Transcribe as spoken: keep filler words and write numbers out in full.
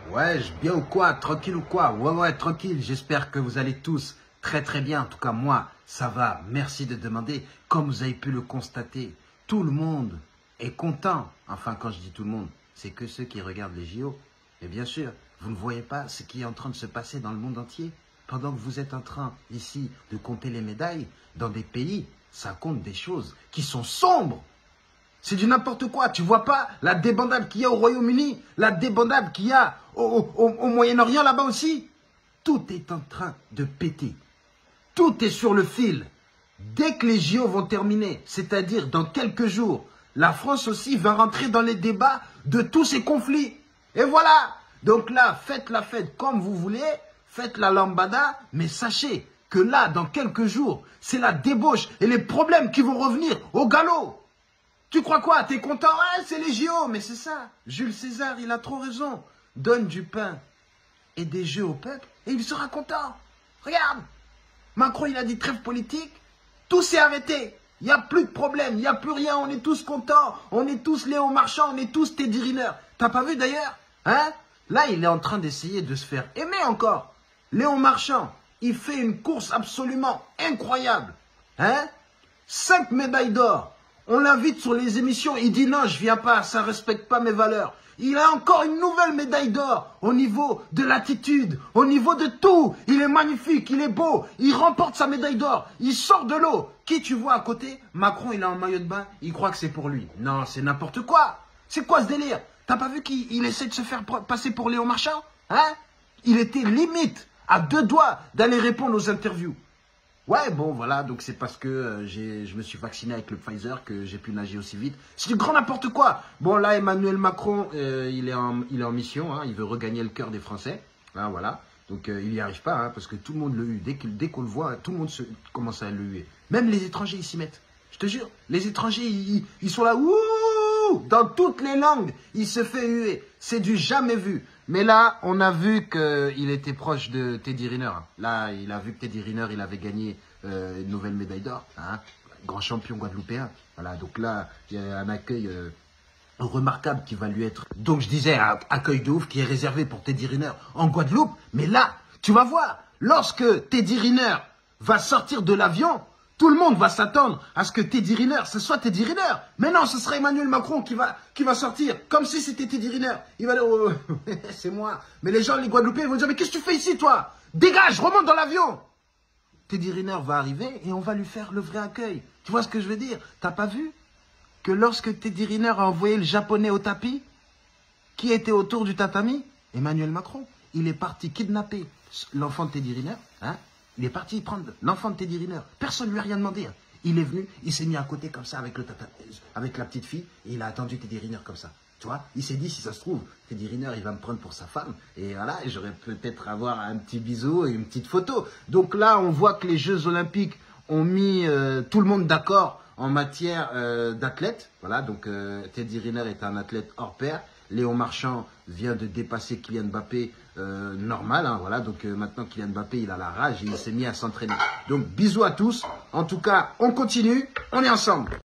Ouais, je- bien ou quoi? Tranquille ou quoi? Ouais, ouais, tranquille. J'espère que vous allez tous très très bien. En tout cas, moi, ça va. Merci de demander. Comme vous avez pu le constater, tout le monde est content. Enfin, quand je dis tout le monde, c'est que ceux qui regardent les J O. Et bien sûr, vous ne voyez pas ce qui est en train de se passer dans le monde entier. Pendant que vous êtes en train, ici, de compter les médailles, dans des pays, ça compte des choses qui sont sombres. C'est du n'importe quoi. Tu vois pas la débandade qu'il y a au Royaume-Uni, la débandade qu'il y a au, au, au Moyen-Orient là-bas aussi. Tout est en train de péter. Tout est sur le fil. Dès que les J O vont terminer, c'est-à-dire dans quelques jours, la France aussi va rentrer dans les débats de tous ces conflits. Et voilà. Donc là, faites la fête comme vous voulez, faites la lambada, mais sachez que là, dans quelques jours, c'est la débauche et les problèmes qui vont revenir au galop. Tu crois quoi? T'es content? Ouais, c'est les J O, mais c'est ça. Jules César, il a trop raison. Donne du pain et des jeux au peuple et il sera content. Regarde, Macron, il a dit trêve politique, tout s'est arrêté. Il n'y a plus de problème, il n'y a plus rien, on est tous contents, on est tous Léon Marchand, on est tous Teddy Riner. T'as pas vu d'ailleurs? Hein? Là, il est en train d'essayer de se faire aimer encore. Léon Marchand, il fait une course absolument incroyable. Hein? Cinq médailles d'or. On l'invite sur les émissions, il dit non, je viens pas, ça respecte pas mes valeurs. Il a encore une nouvelle médaille d'or au niveau de l'attitude, au niveau de tout. Il est magnifique, il est beau, il remporte sa médaille d'or, il sort de l'eau. Qui tu vois à côté? Macron, il est en maillot de bain, il croit que c'est pour lui. Non, c'est n'importe quoi. C'est quoi ce délire? T'as pas vu qu'il il essaie de se faire passer pour Léon Marchand? Hein? Il était limite à deux doigts d'aller répondre aux interviews. Ouais, bon, voilà, donc c'est parce que euh, j'ai, je me suis vacciné avec le Pfizer que j'ai pu nager aussi vite. C'est du grand n'importe quoi. Bon, là, Emmanuel Macron, euh, il, est en, il est en mission, hein, il veut regagner le cœur des Français. Hein, voilà, donc euh, il n'y arrive pas, hein, parce que tout le monde le hue. Dès, dès qu'on le voit, tout le monde se, commence à le huer. Même les étrangers, ils s'y mettent. Je te jure, les étrangers, ils, ils sont là, ouh, dans toutes les langues, il se fait huer. C'est du jamais vu. Mais là, on a vu qu'il était proche de Teddy Riner. Là, il a vu que Teddy Riner, il avait gagné euh, une nouvelle médaille d'or. Hein, grand champion guadeloupéen. Voilà, donc là, il y a un accueil euh, remarquable qui va lui être... Donc je disais, un accueil de ouf qui est réservé pour Teddy Riner en Guadeloupe. Mais là, tu vas voir, lorsque Teddy Riner va sortir de l'avion, tout le monde va s'attendre à ce que Teddy Riner, ce soit Teddy Riner. Mais non, ce sera Emmanuel Macron qui va, qui va sortir, comme si c'était Teddy Riner. Il va dire, oh, c'est moi. Mais les gens, les Guadeloupéens, ils vont dire, mais qu'est-ce que tu fais ici, toi? Dégage, remonte dans l'avion. Teddy Riner va arriver et on va lui faire le vrai accueil. Tu vois ce que je veux dire? T'as pas vu que lorsque Teddy Riner a envoyé le japonais au tapis, qui était autour du tatami? Emmanuel Macron. Il est parti kidnapper l'enfant de Teddy Riner, hein? Il est parti prendre l'enfant de Teddy Riner. Personne ne lui a rien demandé. Il est venu, il s'est mis à côté comme ça avec, le tata, avec la petite fille et il a attendu Teddy Riner comme ça. Tu vois, il s'est dit, si ça se trouve, Teddy Riner, il va me prendre pour sa femme. Et voilà, j'aurais peut-être avoir un petit bisou et une petite photo. Donc là, on voit que les Jeux Olympiques ont mis euh, tout le monde d'accord en matière euh, d'athlète. Voilà, donc euh, Teddy Riner est un athlète hors pair. Léon Marchand vient de dépasser Kylian Mbappé euh, normal. Hein, voilà, donc euh, maintenant Kylian Mbappé, il a la rage et il s'est mis à s'entraîner. Donc bisous à tous. En tout cas, on continue, on est ensemble.